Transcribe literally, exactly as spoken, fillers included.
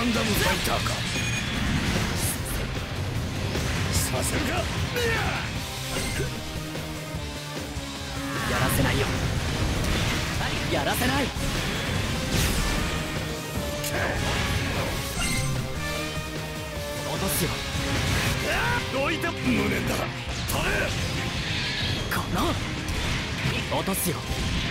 ガンダムファイターか。させるか。 やらせないよ。やらせない。落とすよ。 どいて無念だ。取れ。 この落とすよ。